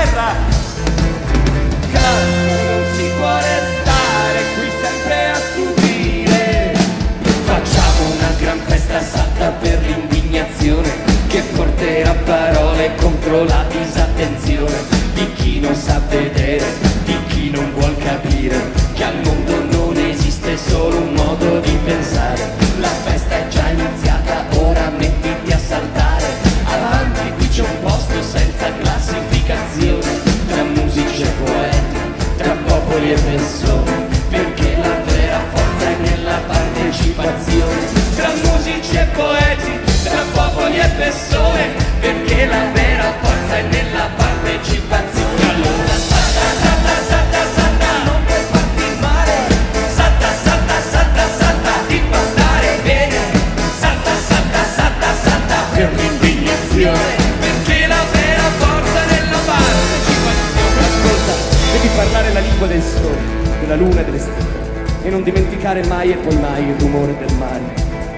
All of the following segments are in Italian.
terra. Cazzo, non si può restare qui sempre a subire. Facciamo una gran festa salta per l'indignazione, che porterà parole contro la disattenzione di chi non sa vedere, di chi non vuol capire che al mondo non esiste solo un modo di pensare. La festa è già iniziata, ora mettiti a saltare. Avanti, qui c'è un posto senza classificazione, tra musici e poeti, tra popoli e persone, perché la vera forza è nella partecipazione. Tra musici e poeti, tra popoli e persone, perché la vera forza è nella partecipazione. Allora salta, salta, salta, salta, non puoi farti male. Salta, salta, salta, salta, ti fa stare bene. Salta, salta, salta, salta, per l'indignazione, perché la vera forza è nella partecipazione. Ascolta, devi parlare la lingua del sole, della luna e delle stelle, e non dimenticare mai e poi mai il rumore del mare.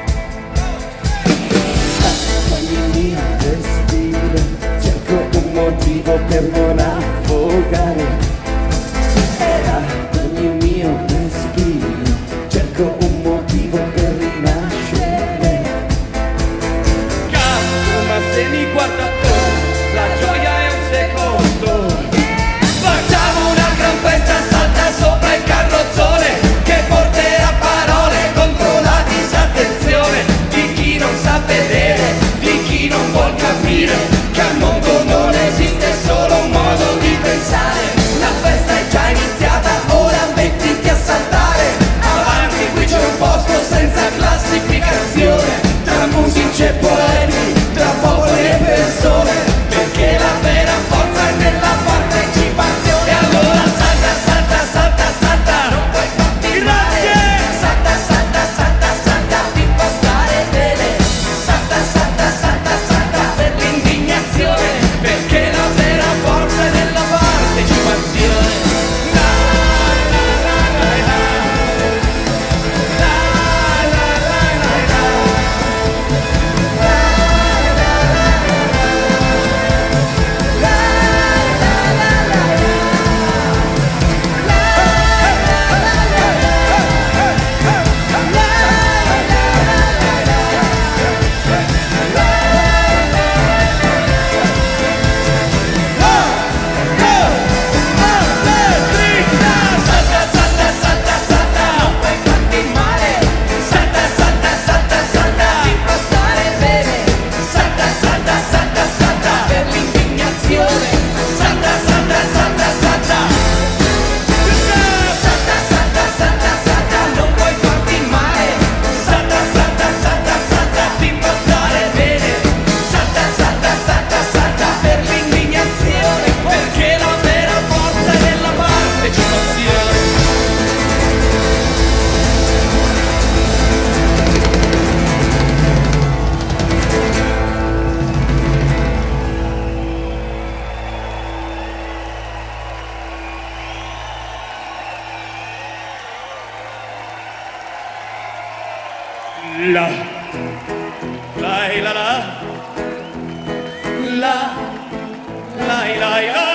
Ogni mio respiro cerco un motivo per non affogare. Era ogni mio respiro cerco un motivo per rinascere. Cazzo, ma se mi guarda la gioia è un secondo. Facciamo una gran festa, salta sopra il carrozzone, che porterà parole contro la disattenzione di chi non sa vedere, di chi non vuol capire che al mondo non esiste solo un modo di pensare. La festa è già iniziata, ora mettiti a saltare. Avanti, qui c'è un posto senza classificazione, tra musici e poeti, tra popoli e persone, perché la vera forza è nella partecipazione. Allora salta, salta, salta, salta, non puoi farti male. Salta, salta, salta, salta, ti fa stare bene. Salta, salta, salta, salta, per l'indignazione, perché la vera forza è nella partecipazione. La, la, la, la, la. La, la, la, la, la. La la la la la la la la